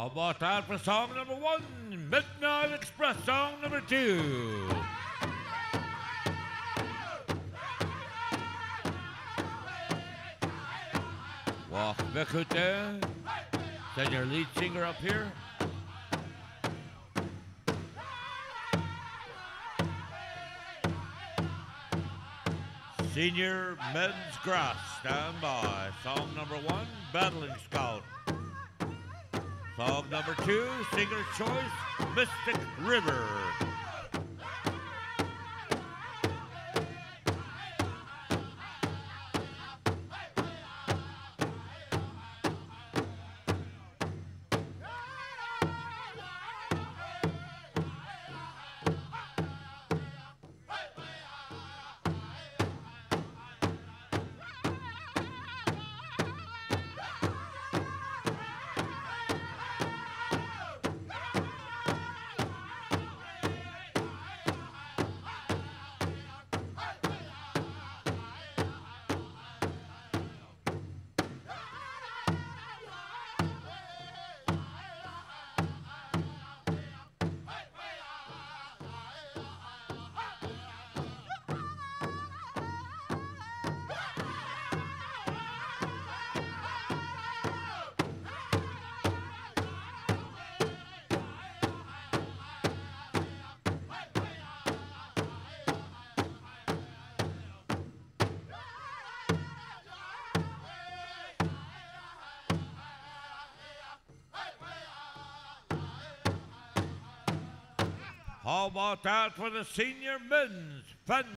How about that for song number 1, Midnight Express song number 2. Walk back out there. Send your lead singer up here. Senior Men's Grass, stand by. Song number 1, Battling Scout. Song number 2, Singer's Choice, Mystic River. How about that for the senior men's fun?